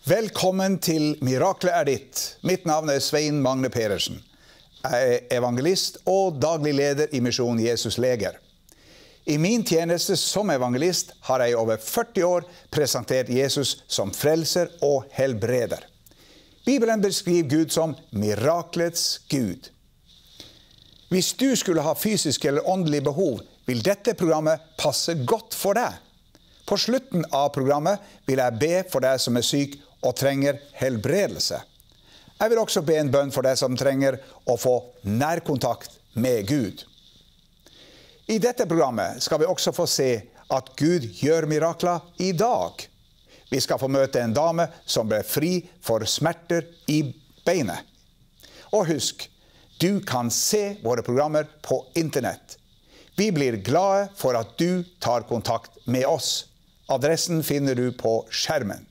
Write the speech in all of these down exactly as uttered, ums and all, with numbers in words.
Velkommen til Miraklet er ditt. Mitt navn er Svein Magne Pedersen. Jeg er evangelist og daglig leder i Misjon Jesus Leger. I min tjeneste som evangelist har jeg i over førti år presentert Jesus som frelser og helbreder. Bibelen beskriver Gud som miraklets Gud. Hvis du skulle ha fysisk eller åndelig behov, vil dette programmet passe godt for deg. På slutten av programmet vil jeg be for deg som er syk og trenger helbredelse. Jeg vil også be en bønn for deg som trenger å få nærkontakt med Gud. I dette programmet skal vi også få se at Gud gjør mirakler i dag. Vi skal få møte en dame som ble fri for smerter i beinet. Og husk, du kan se våre programmer på internett. Vi blir glade for at du tar kontakt med oss. Adressen finner du på skjermen.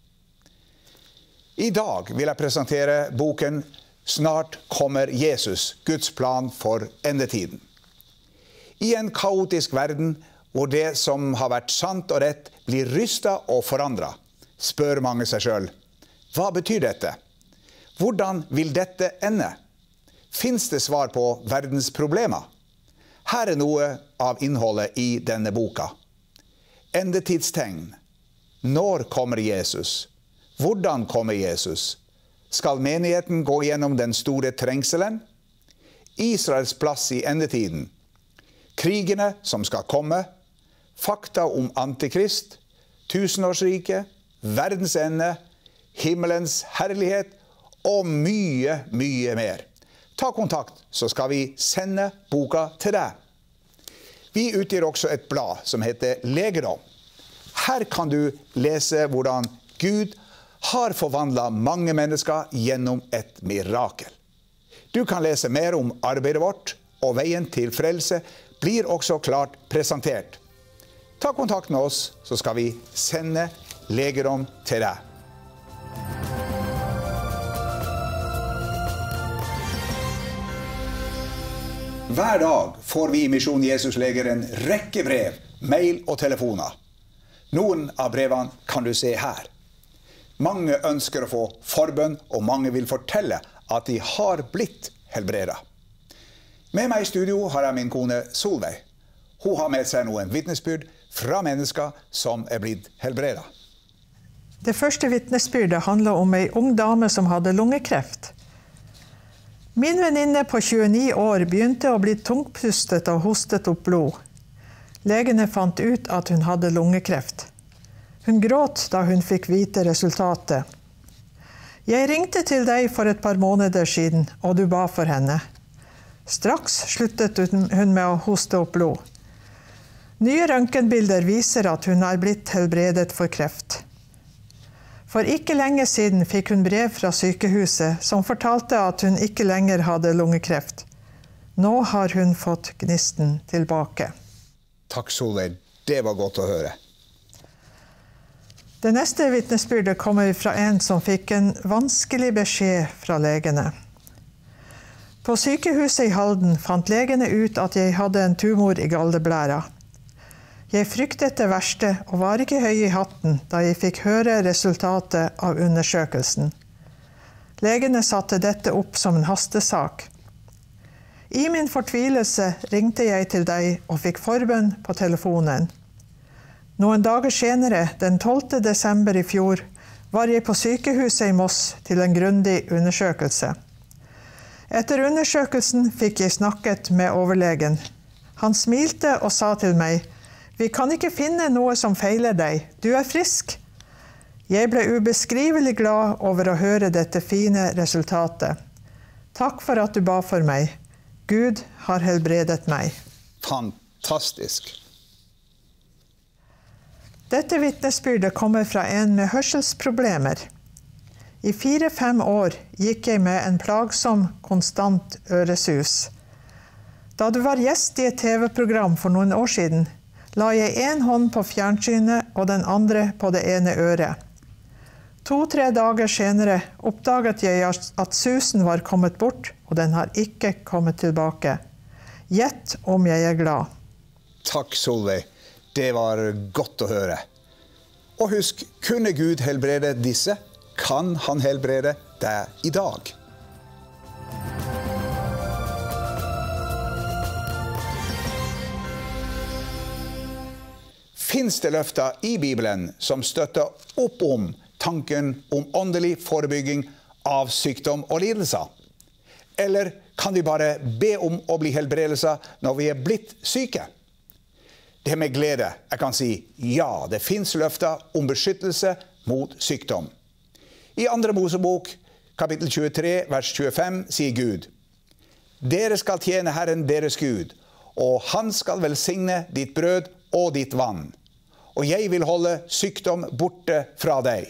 I dag vil jeg presentere boken «Snart kommer Jesus, Guds plan for endetiden». I en kaotisk verden, hvor det som har vært sant og rett blir rystet og forandret, spør mange seg selv, hva betyr dette? Hvordan vil dette ende? Finnes det svar på verdens problemer? Her er noe av innholdet i denne boka. Endetidstegn. Når kommer Jesus? Hvordan kommer Jesus? Skal menigheten gå gjennom den store trengselen? Israels plass i endetiden. Krigene som skal komme. Fakta om Antikrist. Tusenårsriket. Verdens ende. Himmelens herlighet. Og mye, mye mer. Ta kontakt, så skal vi sende boka til deg. Vi utgir også et blad som heter Legedom. Her kan du lese hvordan Gud har forvandlet mange mennesker gjennom et mirakel. Du kan lese mer om arbeidet vårt, og veien til frelse blir også klart presentert. Ta kontakt med oss, så skal vi sende Legedom til deg. Hver dag får vi i Misjon Jesus Leger en rekke brev, mail og telefoner. Noen av brevene kan du se her. Mange ønsker å få forbønn, og mange vil fortelle at de har blitt helbredet. Med meg i studio har jeg min kone Solveig. Hun har med seg noen vitnesbyrd fra mennesker som er blitt helbredet. Det første vitnesbyrdet handler om en ung dame som hadde lungekreft. Min venninne på tjueni år begynte å bli tungpustet og hostet opp blod. Legene fant ut at hun hadde lungekreft. Hun gråt da hun fikk vite resultatet. Jeg ringte til deg for et par måneder siden, og du ba for henne. Straks sluttet hun med å hoste opp blod. Nye røntgenbilder viser at hun er blitt helbredet for kreft. For ikke lenge siden fikk hun brev fra sykehuset som fortalte at hun ikke lenger hadde lungekreft. Nå har hun fått gnisten tilbake. Takk, Solveig. Det var godt å høre. Det neste vitnesbyrdet kommer fra en som fikk en vanskelig beskjed fra legene. På sykehuset i Halden fant legene ut at jeg hadde en tumor i galleblæra. Jeg fryktet det verste og var ikke høy i hatten da jeg fikk høre resultatet av undersøkelsen. Legene satte dette opp som en hastesak. I min fortvilelse ringte jeg til deg og fikk forbønn på telefonen. Noen dager senere, den tolvte desember i fjor, var jeg på sykehuset i Moss til en grundig undersøkelse. Etter undersøkelsen fikk jeg snakket med overlegen. Han smilte og sa til meg, «Vi kan ikke finne noe som feiler deg. Du er frisk.» Jeg ble ubeskrivelig glad over å høre dette fine resultatet. Takk for at du ba for meg. Gud har helbredet meg. Fantastisk. Dette vitnesbyrdet kommer fra en med hørselsproblemer. I fire-fem år gikk jeg med en plagsom, konstant øresus. Da du var gjest i et T V-program for noen år siden, la jeg en hånd på fjernsynet og den andre på det ene øret. To-tre dager senere oppdaget jeg at susen var kommet bort, og den har ikke kommet tilbake. Gjett om jeg er glad. Takk, Solveig. Det var godt å høre. Og husk, kunne Gud helbrede disse? kan han helbrede deg i dag. Finns det løfter i Bibelen som støtter opp om tanken om åndelig forebygging av sykdom og lidelser? Eller kan vi bare be om å bli helbredelse når vi er blitt syke? Det er med glede jeg kan si ja, det finnes løfter om beskyttelse mot sykdom. I andre Mosebok, kapittel tjuetre, vers tjuefem, sier Gud: Dere skal tjene Herren deres Gud, og han skal velsigne ditt brød og ditt vann, og jeg vil holde sykdom borte fra deg.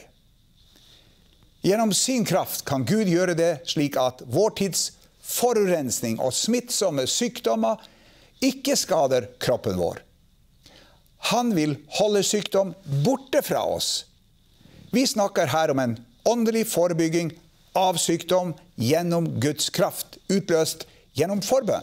Gjennom sin kraft kan Gud gjøre det slik at vår tids forurensning og smittsomme sykdommer ikke skader kroppen vår. Han vil holde sykdom borte fra oss. Vi snakker her om en åndelig forebygging av sykdom gjennom Guds kraft, utløst gjennom forbønn.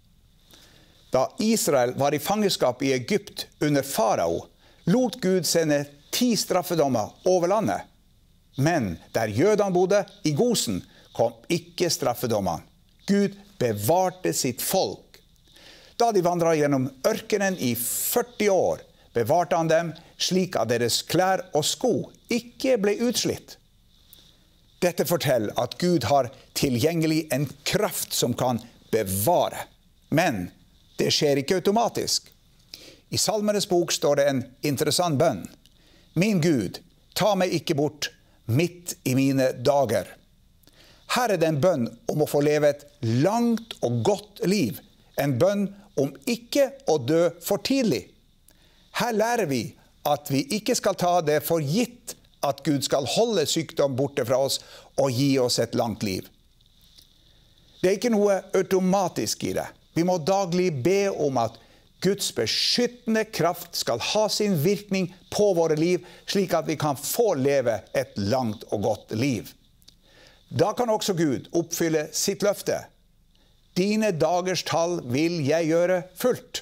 Da Israel var i fangenskap i Egypt under farao, lot Gud sende ti straffedommer over landet. Men der jødene bodde i Gosen, kom ikke straffedommene. Gud bevarte sitt folk. Da de vandret gjennom ørkenen i førti år, bevarte han dem slik at deres klær og sko ikke ble utslitt. Dette forteller at Gud har tilgjengelig en kraft som kan bevare. Men det skjer ikke automatisk. I Salmenes bok står det en interessant bønn. Min Gud, ta meg ikke bort midt i mine dager. Her er det en bønn om å få leve et langt og godt liv. En bønn om ikke å dø for tidlig. Her lærer vi at vi ikke skal ta det for gitt at Gud skal holde sykdom borte fra oss og gi oss et langt liv. Det er ikke noe automatisk i det. Vi må daglig be om at Guds beskyttende kraft skal ha sin virkning på våre liv, slik at vi kan få leve et langt og godt liv. Da kan også Gud oppfylle sitt løfte. Dine dagers tall vil jeg gjøre fullt.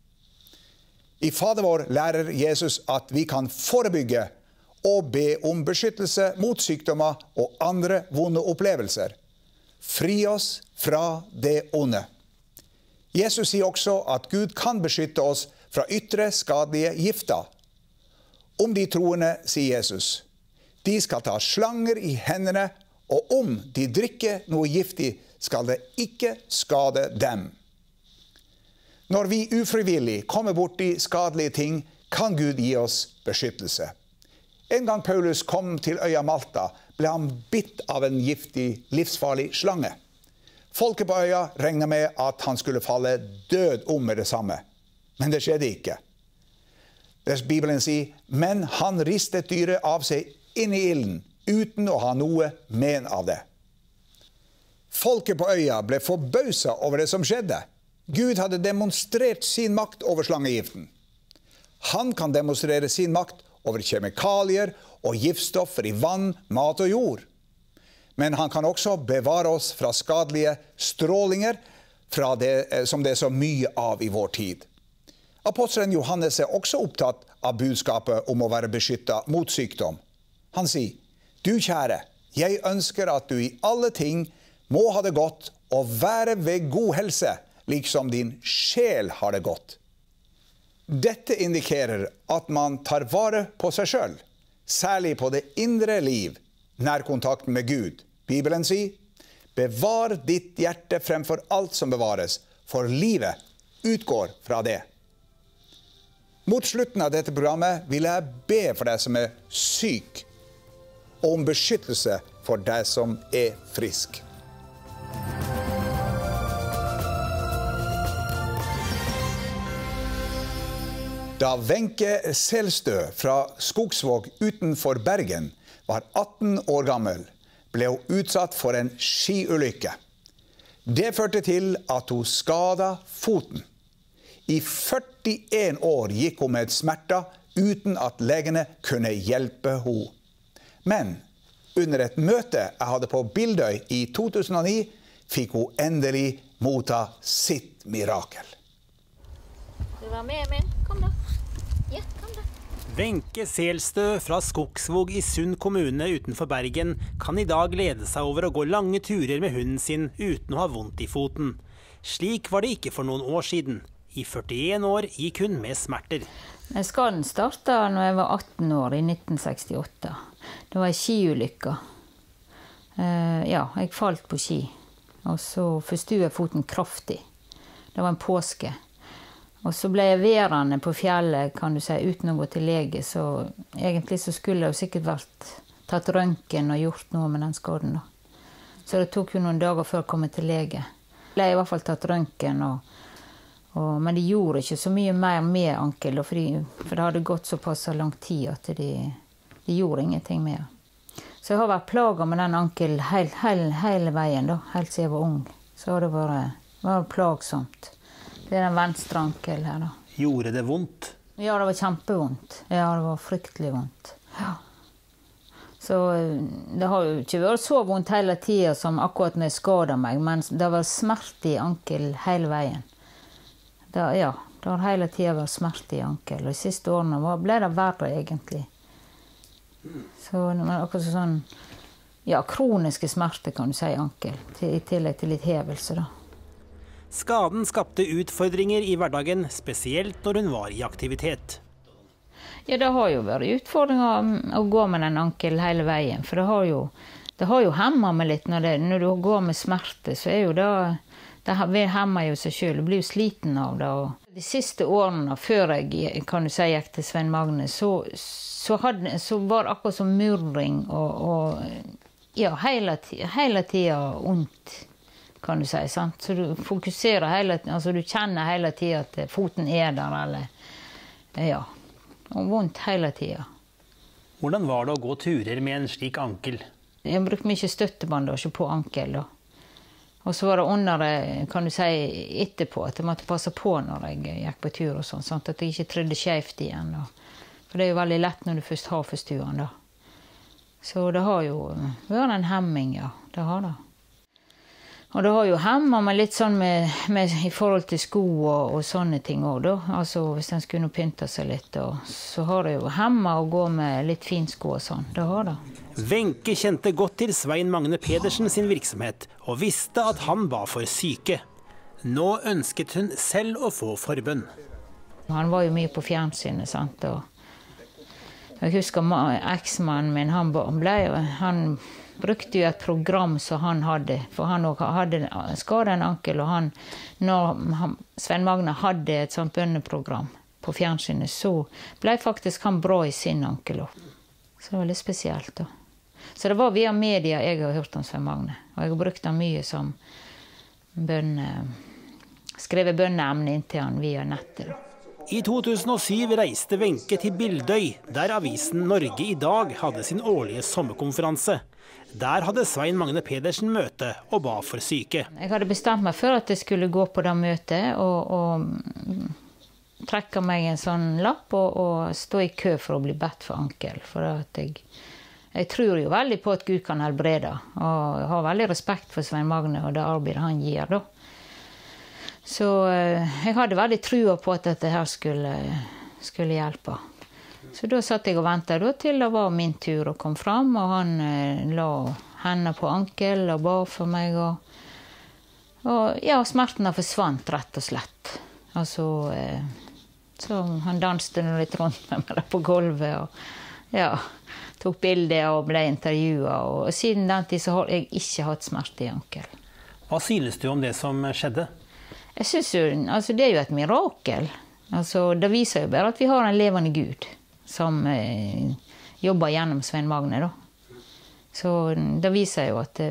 I Fader vår lærer Jesus at vi kan forebygge og be om beskyttelse mot sykdommer og andre vonde opplevelser. Fri oss fra det onde. Jesus sier også at Gud kan beskytte oss fra ytre skadelige gifter. Om de troende, sier Jesus, de skal ta slanger i hendene, og om de drikker noe giftig, skal det ikke skade dem. Når vi ufrivillig kommer bort i skadelige ting, kan Gud gi oss beskyttelse. En gang Paulus kom til øya Malta, ble han bitt av en giftig, livsfarlig slange. Folket på øya regnet med at han skulle falle død om med det samme. Men det skjedde ikke. Bibelen sier, men han ristet dyret av seg inn i ilden, uten å ha noe men av det. Folket på øya ble forbauset over det som skjedde. Gud hadde demonstrert sin makt over slangegiften. Han kan demonstrere sin makt over kjemikalier og giftstoffer i vann, mat og jord. Men han kan også bevare oss fra skadelige strålinger fra det, som det er så mye av i vår tid. Apostelen Johannes er også opptatt av budskapet om å være beskyttet mot sykdom. Han sier, du kjære, jeg ønsker at du i alle ting må ha det godt og være ved god helse, liksom din sjel har det godt. Dette indikerer at man tar vare på seg selv, særlig på det indre liv, nærkontakten med Gud. Bibelen sier, bevar ditt hjerte fremfor alt som bevares, for livet utgår fra det. Mot slutten av dette programmet vil jeg be for deg som er syk, og om beskyttelse for deg som er frisk. Da Wenche Selstø fra Skogsvåg utenfor Bergen var atten år gammel, ble hun utsatt for en skiulykke. Det førte til at hun skadet foten. I førtien år gikk hun med smerter uten at legene kunne hjelpe henne. Men under et møte jeg hadde på Bildøy i to tusen og ni, fikk hun endelig motta sitt mirakel. Du var med, min. Kom da. Ja, kom da. Wenche Selstø fra Skogsvåg i Sund kommune utenfor Bergen kan i dag glede seg over å gå lange turer med hunden sin uten å ha vondt i foten. Slik var det ikke for noen år siden. I førtien år gikk hun med smerter. Skaden startet når jeg var atten år i nitten sekstiåtte. Det var en skiulykke. Ja, jeg falt på ski, og så forstuet jeg foten kraftig. Det var en påske. Og så ble jeg værende på fjellet, kan du si, uten å gå til lege. Så egentlig så skulle jeg jo sikkert vært tatt røntgen og gjort noe med den skaden da. Så det tok jo noen dager før jeg kom til lege. Jeg ble i hvert fall tatt røntgen, og, og, men de gjorde ikke så mye mer med ankel, for, de, for det hadde gått såpass lang tid at de, de gjorde ingenting mer. Så jeg har vært plaget med den ankel hele, hele, hele veien da, helt siden jeg var ung. Så har det vært, vært plagsomt. Det er den venstre ankel her da. Gjorde det vondt? Ja, det var kjempevondt. Ja, det var fryktelig vondt. Ja. Så det har jo ikke vært så vondt hele tiden som akkurat når jeg skadet meg, men det var smerte i ankel hele veien. Det, ja, det har hele tiden vært smerte i ankel, og de siste årene ble det verre egentlig. Så det var akkurat sånn, ja, kroniske smerte kan du si i ankel, i tillegg til litt hevelse da. Skaden skapte utfordringer i hverdagen, spesielt når hun var i aktivitet. Ja, det har jo vært utfordringer å gå med den ankel hele veien, for det har jo, det har jo hemmet meg litt. Når, det, når du går med smerte, så er jo det, det hemmer jo seg selv, du blir jo sliten av det. Og de siste årene, før jeg, kan du si, gikk til Svein Magne, så, så, hadde, så var det akkurat som murring, og, og ja, hele, hele tiden ondt. Kan du si, sant? Så du fokuserer hele tiden, altså du kjenner hele tiden at foten er der, eller, ja, og vondt hele tiden. Hvordan var det å gå turer med en slik ankel? Jeg brukte mye støttebandasje på ankel da. Og så var det under, kan du si, etterpå, at jeg måtte passe på når jeg gikk på tur og sånn, sant? At jeg ikke trydde skjevt igjen da. For det er jo veldig lett når du først har forstuen da. Så det har jo vært en hemming, ja, det har det. Og det har jo hemmet meg litt sånn med, med, i forhold til sko og, og sånne ting også da. Altså hvis den skulle pynte seg litt, og, så har det jo hemmet å gå med litt finsko og sånn. Det har det. Wenche kjente godt til Svein Magne Pedersen sin virksomhet, og visste at han var for syke. Nå ønsket hun selv å få forbønn. Han var jo mye på fjernsynet, sant? Og jeg husker eksmannen min, han ble jo, han brukte jo et program som han hadde, for han hadde skadet en ankel, og han, når han, Svein Magne hadde et sånt bønneprogram på fjernsynet, så ble faktisk han bra i sin ankel. Så det var litt spesielt da. Så det var via media jeg har hørt om Svein Magne, og jeg har brukt han mye som bønne, skrevet bønneemne inntil han via nettet da. I to tusen og syv reiste Wenche til Bildøy, der avisen Norge i dag hadde sin årlige sommerkonferanse. Der hadde Svein Magne Pedersen møte og ba for syke. Jeg hadde bestemt meg for at jeg skulle gå på det møtet og, og trekke meg en sånn lapp og, og stå i kø for å bli bedt for ankel. For at jeg, jeg tror jo veldig på at Gud kan helbrede, og jeg har veldig respekt for Svein Magne og det arbeidet han gir da. Så jeg hadde veldig trua på at dette her skulle, skulle hjelpe. Så da satt jeg og ventet da, til det var min tur å komme fram, og han eh, la henne på ankel og ba for meg. Og, og ja, smertene forsvant rett og slett. Altså, eh, så han danste litt rundt med meg på gulvet, og ja, tok bilder og ble intervjuet. Og siden den tid så har jeg ikke hatt smerte i ankel. Hva synes du om det som skjedde? Jeg synes jo, altså det er jo et mirakel. Altså, det viser jo bare at vi har en levende Gud som eh, jobber gjennom Svein Magne da. Så det viser jo at,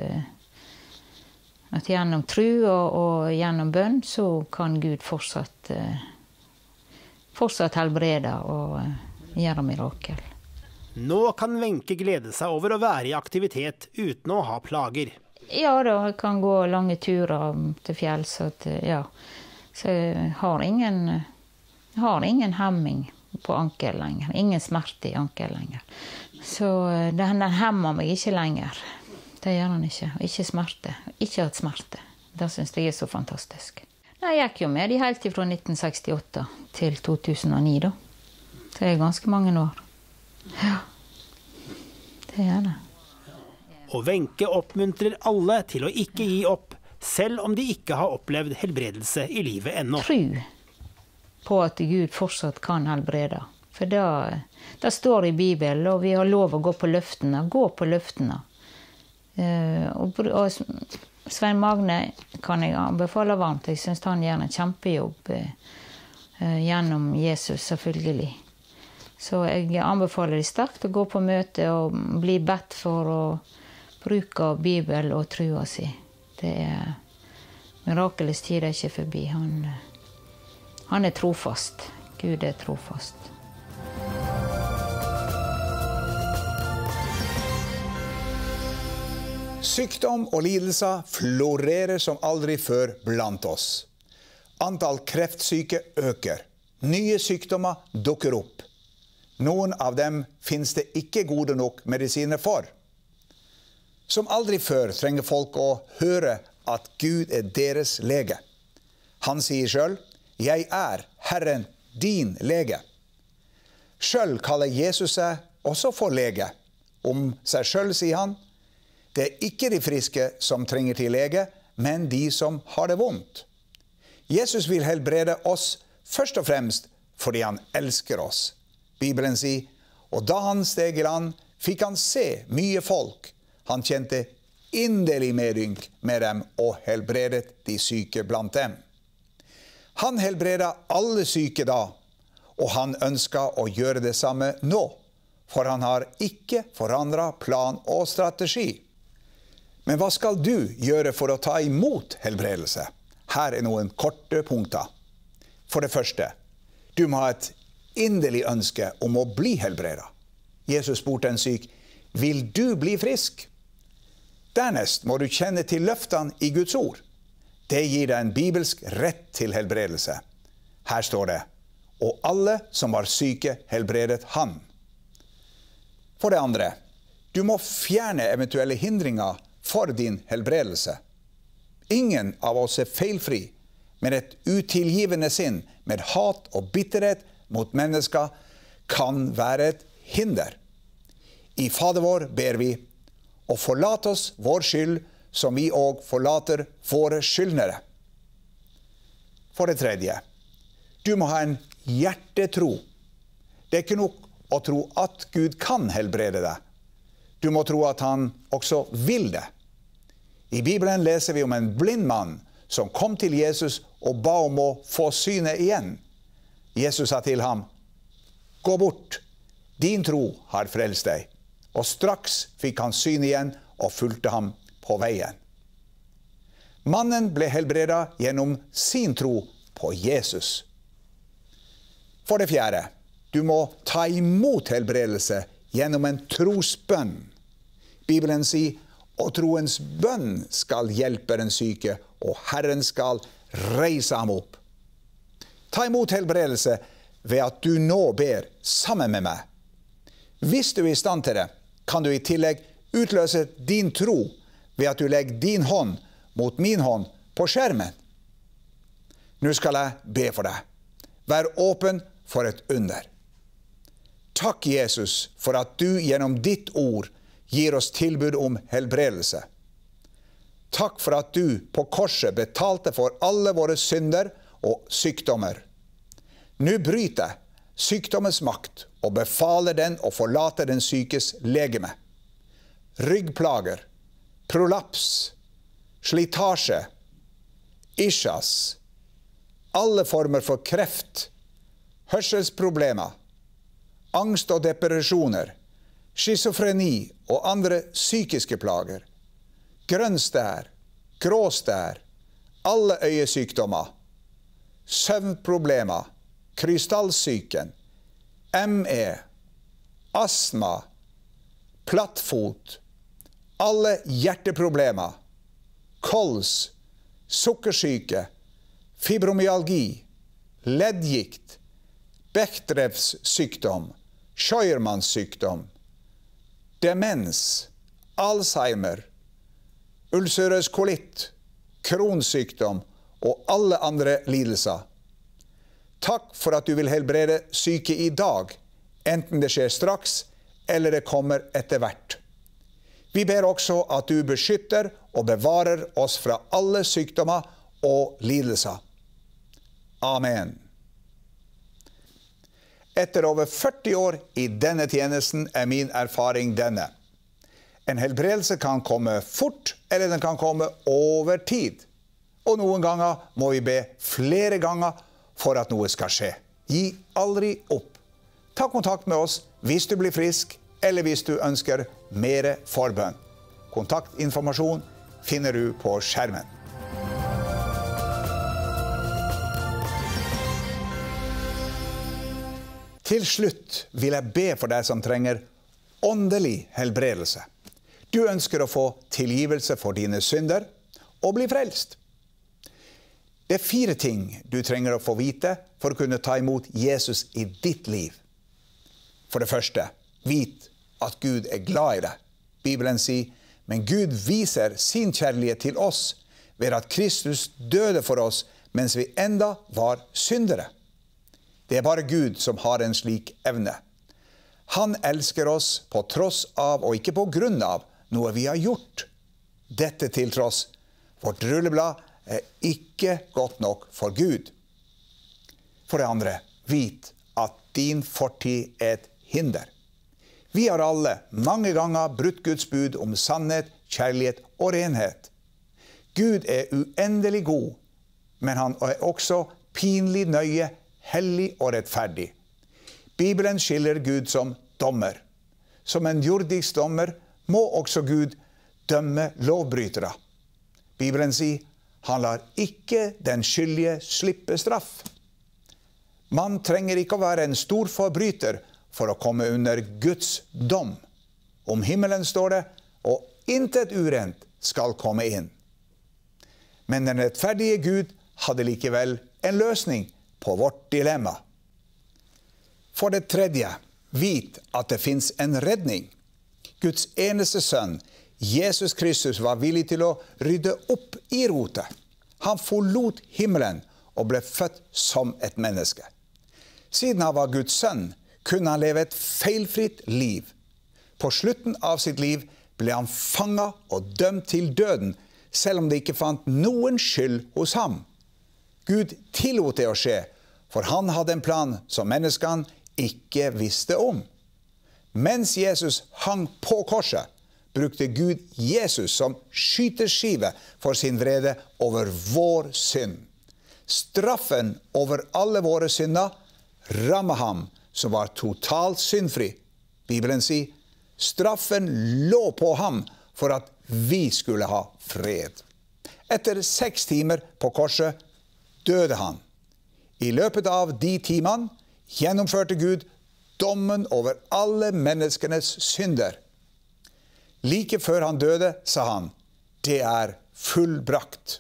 at gjennom tro og, og gjennom bønn så kan Gud fortsatt, eh, fortsatt helbrede og eh, gjøre mirakel. Nå kan Wenche glede seg over å være i aktivitet uten å ha plager. Ja da, jeg kan gå lange turer til fjells, så, at, ja. Så jeg har ingen, jeg har ingen hemming på ankel lenger, ingen smerte i ankel lenger. Så den, den hemmer meg ikke lenger, det gjør den ikke, og ikke smerte, ikke hatt smerte. Det synes jeg er så fantastisk. Jeg gikk jo med i helt fra nitten sekstiåtte til to tusen og ni da. Det er ganske mange år. Ja, det er det. Og Wenche oppmuntrer alle til å ikke gi opp, selv om de ikke har opplevd helbredelse i livet ennå. Tro på at Gud fortsatt kan helbrede. For det, det står i Bibelen, og vi har lov å gå på løftene. Gå på løftene. Uh, og, og Svein Magne kan jeg anbefale varmt. Jeg synes han gjør en kjempejobb uh, gjennom Jesus, selvfølgelig. Så jeg anbefaler de sterkt å gå på møte og bli bedt for å bruke Bibel og trua si. Det er mirakelets tid er ikke forbi. Han, han er trofast. Gud er trofast. Sykdom og lidelser florerer som aldri før blant oss. Antall kreftsyke øker. Nye sykdommer dukker opp. Noen av dem finnes det ikke gode nok medisiner for. Som aldri før trenger folk å høre at Gud er deres lege. Han sier selv, «Jeg er Herren, din lege». Selv kaller Jesus seg også for lege. Om seg selv sier han, «Det er ikke de friske som trenger til lege, men de som har det vondt». Jesus vil helbrede oss først og fremst fordi han elsker oss. Bibelen sier, «Og da han steg i land, fikk han se mye folk. Han kjente inderlig medynk med dem og helbredet de syke blant dem». Han helbredet alle syke da, og han ønsket å gjøre det samme nå, for han har ikke forandret plan og strategi. Men hva skal du gjøre for å ta imot helbredelse? Her er noen korte punkter. For det første, du må ha et inderlig ønske om å bli helbredet. Jesus spurte en syk, «Vil du bli frisk?» Dernest må du kjenne til løftene i Guds ord. Det gir deg en bibelsk rett til helbredelse. Her står det, «Og alle som var syke helbredet han». For det andre, du må fjerne eventuelle hindringer for din helbredelse. Ingen av oss er feilfri, men et utilgivende sinn med hat og bitterhet mot mennesker kan være et hinder. I Fader vår ber vi, «Og forlat oss vår skyld, som vi og forlater våre skyldnere». For det tredje, du må ha en hjertetro. Det er ikke nok å tro at Gud kan helbrede deg. Du må tro at han også vil det. I Bibelen leser vi om en blind mann som kom til Jesus og ba om å få synet igjen. Jesus sa til ham, «Gå bort, din tro har frelst deg». Og straks fikk han syn igjen og fulgte ham på veien. Mannen ble helbredet gjennom sin tro på Jesus. For det fjerde, du må ta imot helbredelse gjennom en trosbønn. Bibelen sier, «Og troens bønn skal hjelpe den syke, og Herren skal reise ham opp». Ta imot helbredelse ved at du nå ber sammen med meg. Hvis du er i stand til det, kan du i tillegg utløse din tro ved at du legger din hånd mot min hånd på skjermen. Nå skal jeg be for deg. Vær åpen for et under. Takk, Jesus, for at du gjennom ditt ord gir oss tilbud om helbredelse. Takk for at du på korset betalte for alle våre synder og sykdommer. Nå bryter jeg sykdommens makt og befaler den å forlate den sykes legeme. Ryggplager, prolaps, slitasje, ischias, alle former for kreft, hørselsproblemer, angst og depresjoner, schizofreni og andre psykiske plager, grønnstær, gråstær, alle øyesykdommer, søvnproblemer, krystallsyken, M E, astma, plattfot, alle hjerteproblemer, kols, sukkersyke, fibromyalgi, leddgikt, Bechdrevs sykdom, Scheuermanns sykdom, demens, Alzheimer, ulcerøs kolitt, Crohns sykdom og alle andre lidelser. Takk for at du vil helbrede syke i dag enten det skjer straks, eller det kommer etter hvert. Vi ber også at du beskytter og bevarer oss fra alle sykdommer og lidelser. Amen. Etter over førti år i denne tjenesten er min erfaring denne. En helbredelse kan komme fort, eller den kan komme over tid. Og noen ganger må vi be flere ganger for at noe skal skje. Gi aldri opp. Ta kontakt med oss hvis du blir frisk, eller hvis du ønsker mer forbønn. Kontaktinformasjon finner du på skjermen. Til slutt vil jeg be for deg som trenger åndelig helbredelse. Du ønsker å få tilgivelse for dine synder og bli frelst. Det er fire ting du trenger å få vite for å kunne ta imot Jesus i ditt liv. For det første, vit at Gud er glad i deg. Bibelen sier, men Gud viser sin kjærlighet til oss ved at Kristus døde for oss mens vi enda var syndere. Det er bare Gud som har en slik evne. Han elsker oss på tross av og ikke på grunn av noe vi har gjort. Dette til tross, vårt rulleblad er ikke godt nok for Gud. For det andre, vit at din fortid er et hinder. Vi har alle mange ganger brutt Guds bud om sannhet, kjærlighet og renhet. Gud er uendelig god, men han er også pinlig nøye, hellig og rettferdig. Bibelen skiller Gud som dommer. Som en jordisk dommer må også Gud dømme lovbrytere. Bibelen sier, han lar ikke den skyldige slippe straff. Man trenger ikke å være en stor forbryter for å komme under Guds dom. Om himmelen står det, og intet urent skal komme inn. Men den rettferdige Gud hadde likevel en løsning på vårt dilemma. For det tredje, vit at det finnes en redning. Guds eneste sønn, Jesus Kristus, var villig til å rydde opp i rotet. Han forlot himmelen og ble født som et menneske. Siden han var Guds sønn, kunne han leve et feilfritt liv. På slutten av sitt liv ble han fanget og dømt til døden, selv om det ikke fant noen skyld hos ham. Gud tillot det å skje, for han hadde en plan som menneskene ikke visste om. Mens Jesus hang på korset, brukte Gud Jesus som skyteskive for sin vrede over vår synd. Straffen over alle våre synder rammet ham, som var totalt syndfri. Bibelen sier, straffen lå på ham for at vi skulle ha fred. Etter seks timer på korset døde han. I løpet av de timene gjennomførte Gud dommen over alle menneskenes synder. Like før han døde, sa han, det er fullbrakt.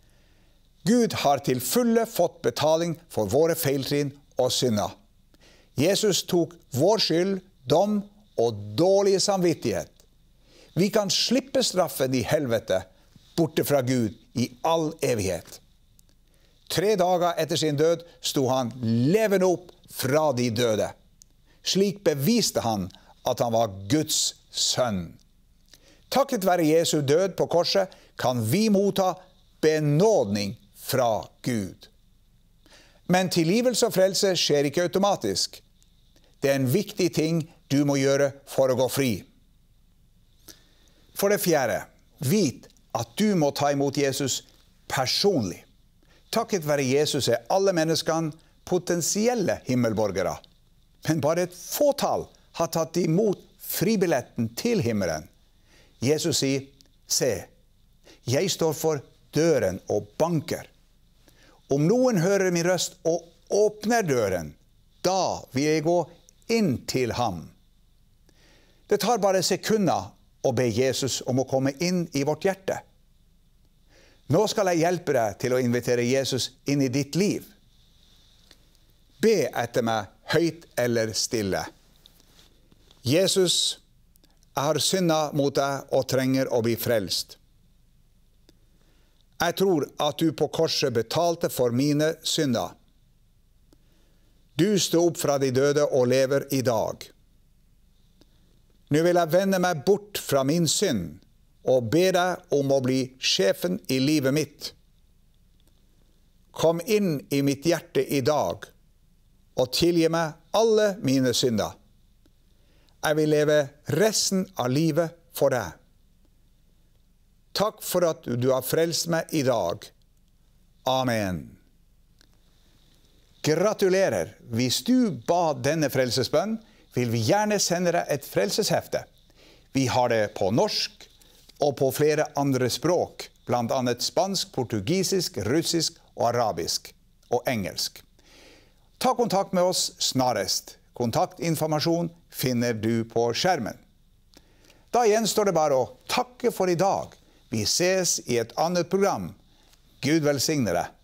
Gud har til fulle fått betaling for våre feiltrinn og synder. Jesus tok vår skyld, dom og dårlig samvittighet. Vi kan slippe straffen i helvete, borte fra Gud i all evighet. Tre dager etter sin død stod han levende opp fra de døde. Slik beviste han at han var Guds sønn. Takket være Jesu død på korset kan vi motta benådning fra Gud. Men tilgivelse og frelse skjer ikke automatisk. Det er en viktig ting du må gjøre for å gå fri. For det fjerde, vit at du må ta imot Jesus personlig. Takket være Jesus er alle menneskene potensielle himmelborgere. Men bare et fåtall har tatt imot fribilletten til himmelen. Jesus sier, se, jeg står for døren og banker. Om noen hører min røst og åpner døren, da vil jeg gå inn til ham. Det tar bare sekunder å be Jesus om å komme inn i vårt hjerte. Nå skal jeg hjelpe deg til å invitere Jesus inn i ditt liv. Be etter meg høyt eller stille. Jesus, jeg har syndet mot deg og trenger å bli frelst. Jeg tror at du på korset betalte for mine synder. Du stod opp fra de døde og lever i dag. Nå vil jeg vende meg bort fra min synd og be deg om å bli sjefen i livet mitt. Kom inn i mitt hjerte i dag og tilgi meg alle mine synder. Jeg vil leve resten av livet for deg. Takk for at du har frelst meg i dag. Amen. Gratulerer! Hvis du ba denne frelsesbønn, vil vi gjerne sende deg et frelseshefte. Vi har det på norsk og på flere andre språk, blant annet spansk, portugisisk, russisk og arabisk og engelsk. Ta kontakt med oss snarest. Kontaktinformasjon finner du på skjermen. Da gjenstår det bare å takke for i dag. Vi ses i et annet program. Gud velsigne deg.